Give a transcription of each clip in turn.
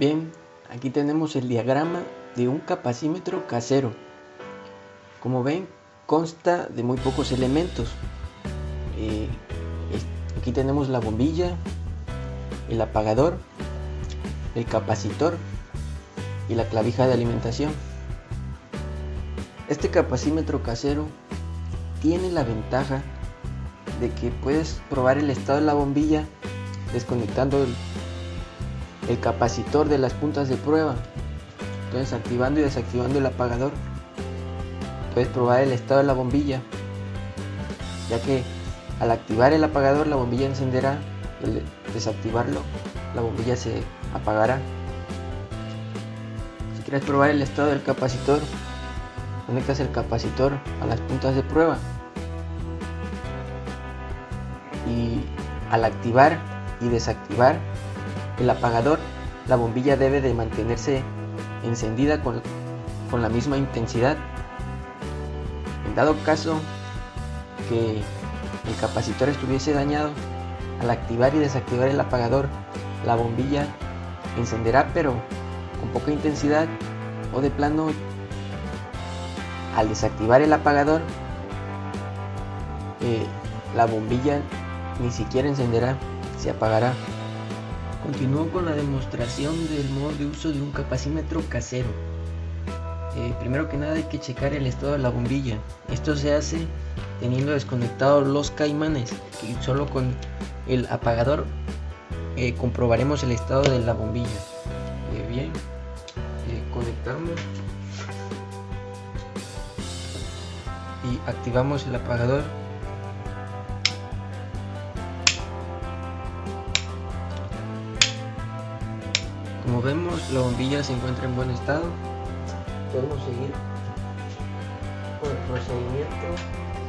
Bien, aquí tenemos el diagrama de un capacímetro casero. Como ven, consta de muy pocos elementos. Aquí tenemos la bombilla, el apagador, el capacitor y la clavija de alimentación. Este capacímetro casero tiene la ventaja de que puedes probar el estado de la bombilla desconectando el capacitor de las puntas de prueba. Entonces, activando y desactivando el apagador, puedes probar el estado de la bombilla, ya que al activar el apagador la bombilla encenderá, al desactivarlo la bombilla se apagará. Si quieres probar el estado del capacitor, conectas el capacitor a las puntas de prueba y al activar y desactivar el apagador, la bombilla debe de mantenerse encendida con la misma intensidad. En dado caso que el capacitor estuviese dañado, al activar y desactivar el apagador, la bombilla encenderá pero con poca intensidad, o de plano al desactivar el apagador la bombilla ni siquiera encenderá, se apagará. Continúo con la demostración del modo de uso de un capacímetro casero. Primero que nada hay que checar el estado de la bombilla. Esto se hace teniendo desconectados los caimanes, y solo con el apagador comprobaremos el estado de la bombilla. Bien, conectamos y activamos el apagador. Como vemos, la bombilla se encuentra en buen estado. Podemos seguir con el procedimiento.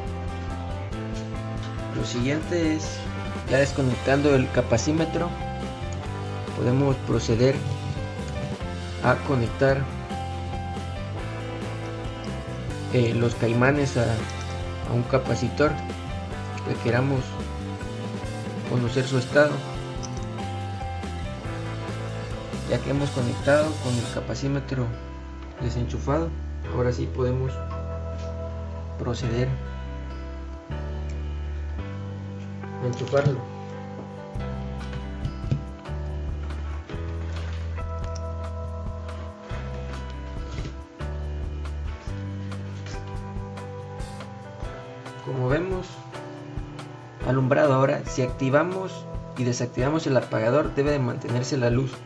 Lo siguiente es, ya desconectando el capacímetro, podemos proceder a conectar los caimanes a un capacitor que queramos conocer su estado. Ya que hemos conectado con el capacímetro desenchufado, ahora sí podemos proceder a enchufarlo. Como vemos, alumbrado. Ahora, si activamos y desactivamos el apagador, debe de mantenerse la luz.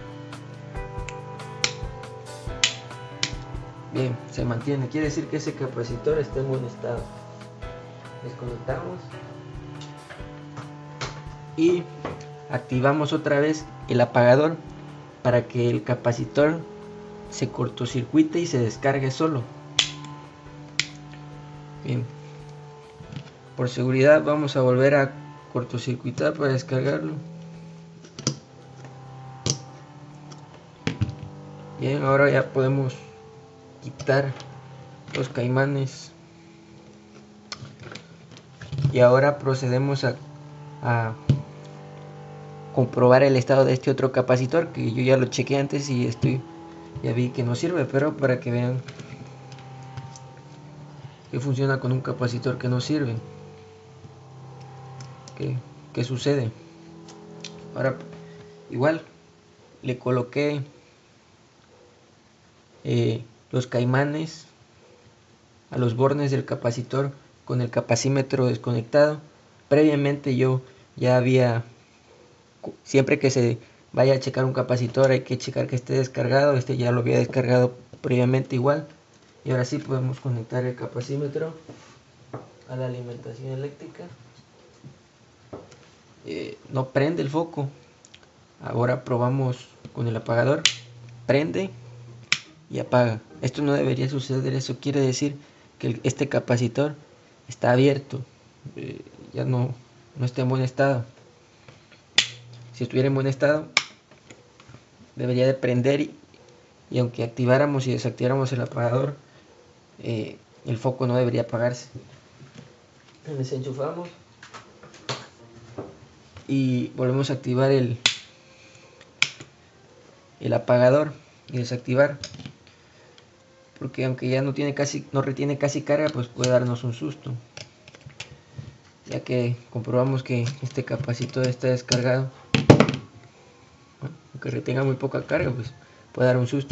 Bien, se mantiene, quiere decir que ese capacitor está en buen estado. Desconectamos y activamos otra vez el apagador para que el capacitor se cortocircuite y se descargue solo. Bien, por seguridad vamos a volver a cortocircuitar para descargarlo. Bien, ahora ya podemos quitar los caimanes y ahora procedemos a comprobar el estado de este otro capacitor, que yo ya lo chequeé antes y ya vi que no sirve, pero para que vean que funciona con un capacitor que no sirve. ¿Qué sucede? Ahora igual le coloqué los caimanes a los bornes del capacitor con el capacímetro desconectado. Previamente yo ya había, siempre que se vaya a checar un capacitor hay que checar que esté descargado. Este ya lo había descargado previamente igual, y ahora sí podemos conectar el capacímetro a la alimentación eléctrica. No prende el foco. Ahora probamos con el apagador, prende y apaga. Esto no debería suceder. Eso quiere decir que este capacitor está abierto, ya no está en buen estado. Si estuviera en buen estado debería de prender y aunque activáramos y desactiváramos el apagador, el foco no debería apagarse. Desenchufamos y volvemos a activar el apagador y desactivar, porque aunque ya no retiene casi carga, pues puede darnos un susto, ya que comprobamos que este capacitor está descargado. Bueno, aunque retenga muy poca carga, pues puede dar un susto.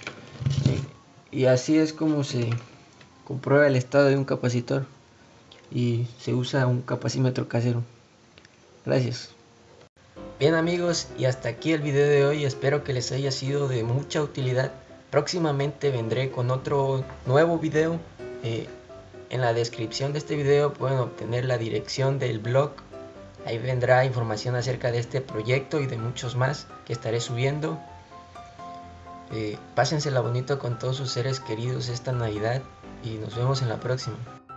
Y así es como se comprueba el estado de un capacitor y se usa un capacímetro casero. Gracias. Bien amigos, y hasta aquí el video de hoy. Espero que les haya sido de mucha utilidad. Próximamente vendré con otro nuevo video. En la descripción de este video pueden obtener la dirección del blog. Ahí vendrá información acerca de este proyecto y de muchos más que estaré subiendo. Pásensela bonito con todos sus seres queridos esta Navidad y nos vemos en la próxima.